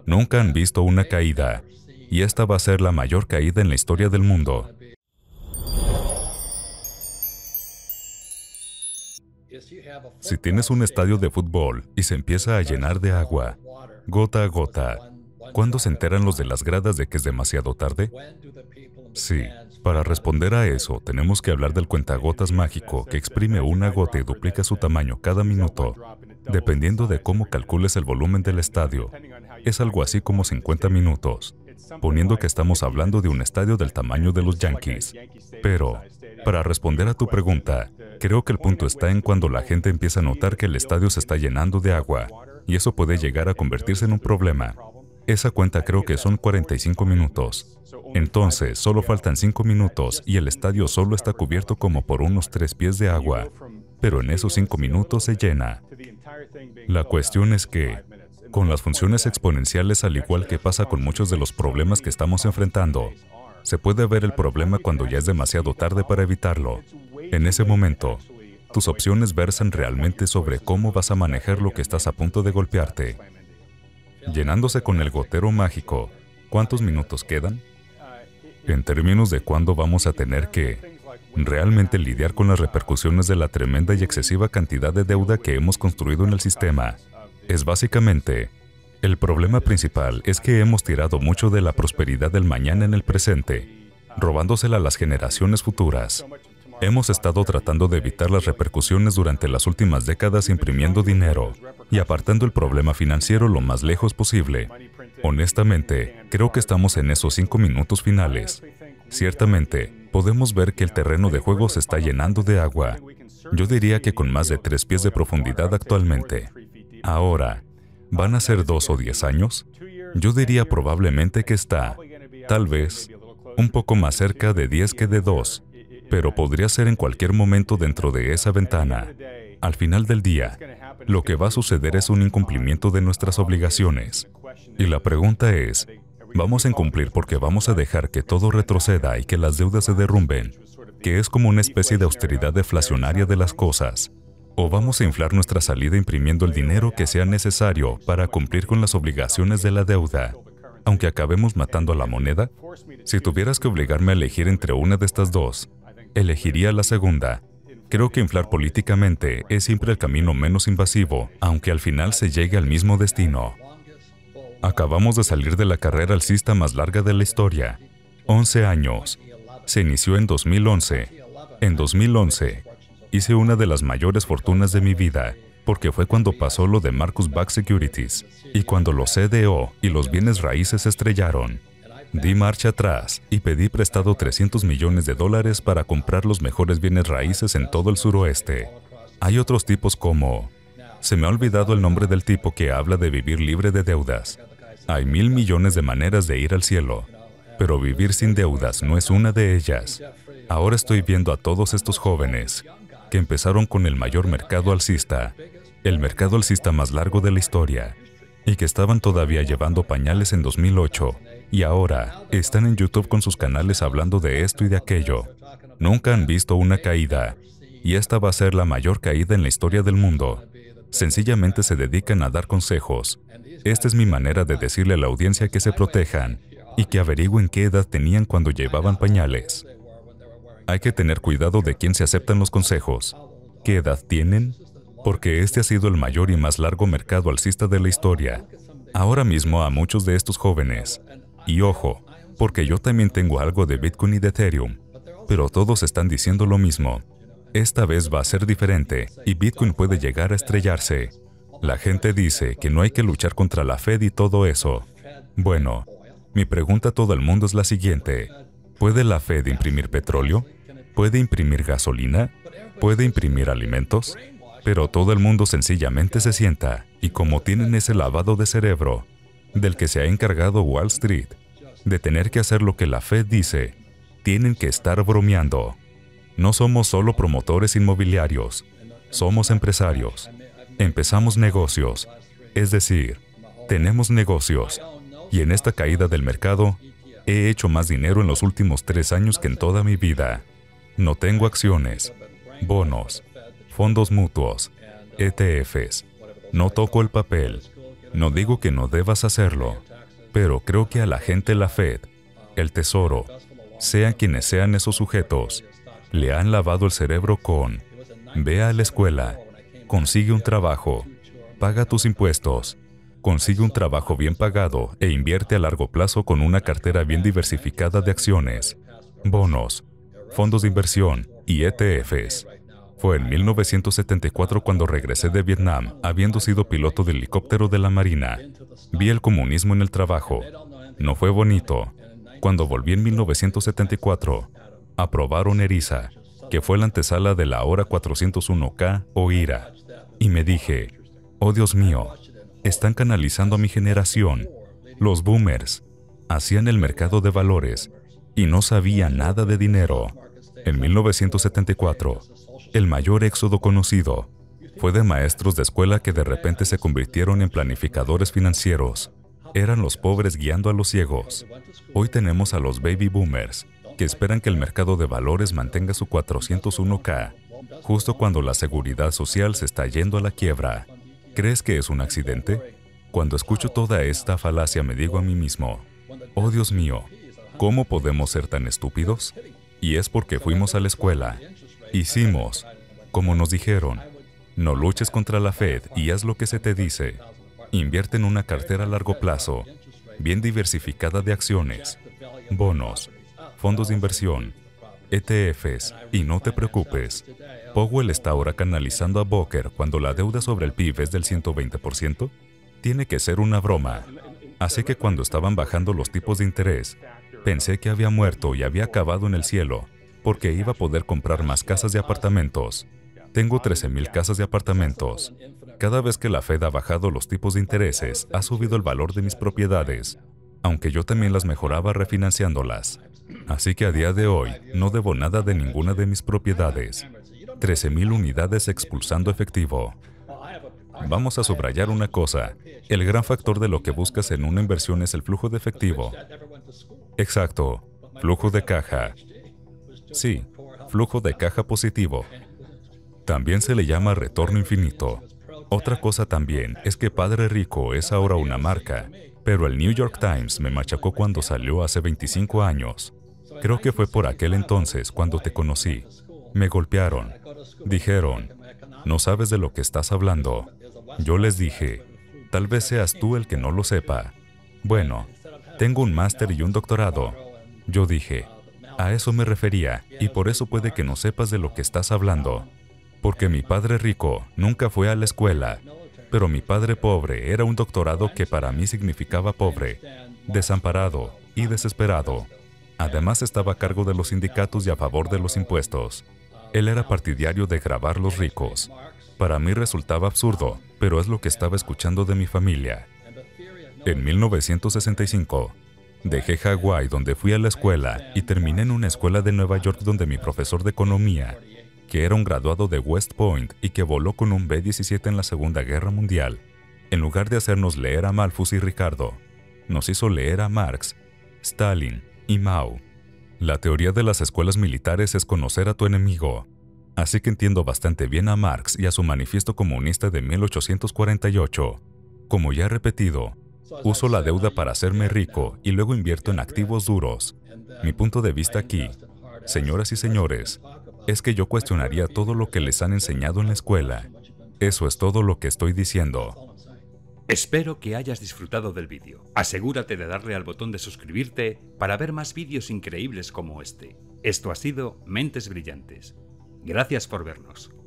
Nunca han visto una caída, y esta va a ser la mayor caída en la historia del mundo. Si tienes un estadio de fútbol y se empieza a llenar de agua, gota a gota, ¿cuándo se enteran los de las gradas de que es demasiado tarde? Sí, para responder a eso, tenemos que hablar del cuentagotas mágico que exprime una gota y duplica su tamaño cada minuto, dependiendo de cómo calcules el volumen del estadio. Es algo así como 50 minutos, poniendo que estamos hablando de un estadio del tamaño de los Yankees. Pero, para responder a tu pregunta, creo que el punto está en cuando la gente empieza a notar que el estadio se está llenando de agua, y eso puede llegar a convertirse en un problema. Esa cuenta creo que son 45 minutos. Entonces, solo faltan 5 minutos y el estadio solo está cubierto como por unos 3 pies de agua. Pero en esos 5 minutos se llena. La cuestión es que, con las funciones exponenciales, al igual que pasa con muchos de los problemas que estamos enfrentando, se puede ver el problema cuando ya es demasiado tarde para evitarlo. En ese momento, tus opciones versan realmente sobre cómo vas a manejar lo que estás a punto de golpearte. Llenándose con el gotero mágico, ¿cuántos minutos quedan? En términos de cuándo vamos a tener que realmente lidiar con las repercusiones de la tremenda y excesiva cantidad de deuda que hemos construido en el sistema, es básicamente, el problema principal es que hemos tirado mucho de la prosperidad del mañana en el presente, robándosela a las generaciones futuras. Hemos estado tratando de evitar las repercusiones durante las últimas décadas imprimiendo dinero y apartando el problema financiero lo más lejos posible. Honestamente, creo que estamos en esos 5 minutos finales. Ciertamente, podemos ver que el terreno de juego se está llenando de agua. Yo diría que con más de 3 pies de profundidad actualmente. Ahora, ¿van a ser 2 o 10 años? Yo diría probablemente que está, tal vez, un poco más cerca de 10 que de 2. Pero podría ser en cualquier momento dentro de esa ventana. Al final del día, lo que va a suceder es un incumplimiento de nuestras obligaciones. Y la pregunta es, ¿vamos a incumplir porque vamos a dejar que todo retroceda y que las deudas se derrumben, que es como una especie de austeridad deflacionaria de las cosas? ¿O vamos a inflar nuestra salida imprimiendo el dinero que sea necesario para cumplir con las obligaciones de la deuda, aunque acabemos matando a la moneda? Si tuvieras que obligarme a elegir entre una de estas dos, elegiría la segunda. Creo que inflar políticamente es siempre el camino menos invasivo, aunque al final se llegue al mismo destino. Acabamos de salir de la carrera alcista más larga de la historia. 11 años. Se inició en 2011. En 2011, hice una de las mayores fortunas de mi vida, porque fue cuando pasó lo de Marcus Backed Securities, y cuando los CDO y los bienes raíces se estrellaron. Di marcha atrás y pedí prestado $300 millones para comprar los mejores bienes raíces en todo el suroeste. Hay otros tipos como... Se me ha olvidado el nombre del tipo que habla de vivir libre de deudas. Hay 1,000 millones de maneras de ir al cielo, pero vivir sin deudas no es una de ellas. Ahora estoy viendo a todos estos jóvenes que empezaron con el mayor mercado alcista, el mercado alcista más largo de la historia, y que estaban todavía llevando pañales en 2008, y ahora están en YouTube con sus canales hablando de esto y de aquello. Nunca han visto una caída, y esta va a ser la mayor caída en la historia del mundo. Sencillamente se dedican a dar consejos. Esta es mi manera de decirle a la audiencia que se protejan y que averigüen qué edad tenían cuando llevaban pañales. Hay que tener cuidado de quién se aceptan los consejos. ¿Qué edad tienen? Porque este ha sido el mayor y más largo mercado alcista de la historia. Ahora mismo a muchos de estos jóvenes, y ojo, porque yo también tengo algo de Bitcoin y de Ethereum, pero todos están diciendo lo mismo. Esta vez va a ser diferente y Bitcoin puede llegar a estrellarse. La gente dice que no hay que luchar contra la Fed y todo eso. Bueno, mi pregunta a todo el mundo es la siguiente. ¿Puede la Fed imprimir petróleo? ¿Puede imprimir gasolina? ¿Puede imprimir alimentos? Pero todo el mundo sencillamente se sienta, y como tienen ese lavado de cerebro, del que se ha encargado Wall Street, de tener que hacer lo que la Fed dice, tienen que estar bromeando. No somos solo promotores inmobiliarios, somos empresarios. Empezamos negocios, es decir, tenemos negocios, y en esta caída del mercado, he hecho más dinero en los últimos 3 años que en toda mi vida. No tengo acciones, bonos, fondos mutuos, ETFs. No toco el papel. No digo que no debas hacerlo, Pero creo que a la gente la Fed, el Tesoro, sean quienes sean esos sujetos, le han lavado el cerebro con: ve a la escuela, consigue un trabajo, paga tus impuestos, consigue un trabajo bien pagado e invierte a largo plazo con una cartera bien diversificada de acciones, bonos, fondos de inversión y ETFs. Fue en 1974 cuando regresé de Vietnam, habiendo sido piloto de helicóptero de la Marina. Vi el comunismo en el trabajo. No fue bonito. Cuando volví en 1974, aprobaron ERISA, que fue la antesala de la ahora 401k o IRA. Y me dije: oh Dios mío, están canalizando a mi generación. Los boomers hacían el mercado de valores y no sabían nada de dinero. En 1974, el mayor éxodo conocido fue de maestros de escuela que de repente se convirtieron en planificadores financieros. Eran los pobres guiando a los ciegos. Hoy tenemos a los baby boomers, que esperan que el mercado de valores mantenga su 401k, justo cuando la seguridad social se está yendo a la quiebra. ¿Crees que es un accidente? Cuando escucho toda esta falacia me digo a mí mismo: oh Dios mío, ¿cómo podemos ser tan estúpidos? Y es porque fuimos a la escuela. Hicimos como nos dijeron: no luches contra la Fed y haz lo que se te dice. Invierte en una cartera a largo plazo, bien diversificada de acciones, bonos, fondos de inversión, ETFs, y no te preocupes. ¿Powell está ahora canalizando a Volcker cuando la deuda sobre el PIB es del 120%? Tiene que ser una broma. Así que cuando estaban bajando los tipos de interés, pensé que había muerto y había acabado en el cielo, porque iba a poder comprar más casas de apartamentos. Tengo 13,000 casas de apartamentos. Cada vez que la Fed ha bajado los tipos de intereses, ha subido el valor de mis propiedades, aunque yo también las mejoraba refinanciándolas. Así que a día de hoy, no debo nada de ninguna de mis propiedades. 13,000 unidades expulsando efectivo. Vamos a subrayar una cosa: el gran factor de lo que buscas en una inversión es el flujo de efectivo. Exacto, flujo de caja. Sí, flujo de caja positivo. También se le llama retorno infinito. Otra cosa también es que Padre Rico es ahora una marca, pero el New York Times me machacó cuando salió hace 25 años. Creo que fue por aquel entonces cuando te conocí. Me golpearon. Dijeron: no sabes de lo que estás hablando. Yo les dije: tal vez seas tú el que no lo sepa. Bueno, tengo un máster y un doctorado. Yo dije: a eso me refería, y por eso puede que no sepas de lo que estás hablando. Porque mi padre rico nunca fue a la escuela, pero mi padre pobre era un doctorado que para mí significaba pobre, desamparado y desesperado. Además estaba a cargo de los sindicatos y a favor de los impuestos. Él era partidario de gravar los ricos. Para mí resultaba absurdo, pero es lo que estaba escuchando de mi familia. En 1965, dejé Hawái, donde fui a la escuela, y terminé en una escuela de Nueva York donde mi profesor de economía, que era un graduado de West Point y que voló con un B-17 en la Segunda Guerra Mundial, en lugar de hacernos leer a Malthus y Ricardo, nos hizo leer a Marx, Stalin y Mao. La teoría de las escuelas militares es conocer a tu enemigo. Así que entiendo bastante bien a Marx y a su manifiesto comunista de 1848. Como ya he repetido, uso la deuda para hacerme rico y luego invierto en activos duros. Mi punto de vista aquí, señoras y señores, es que yo cuestionaría todo lo que les han enseñado en la escuela. Eso es todo lo que estoy diciendo. Espero que hayas disfrutado del vídeo. Asegúrate de darle al botón de suscribirte para ver más vídeos increíbles como este. Esto ha sido Mentes Brillantes. Gracias por vernos.